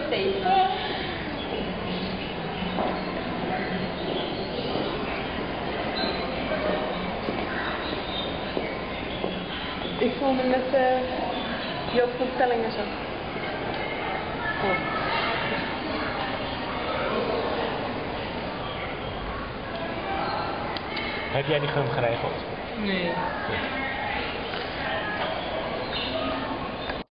steeds. Ik voel me met Joop van Telling en zo. Oh. Heb jij die film geregeld? Nee. Goed.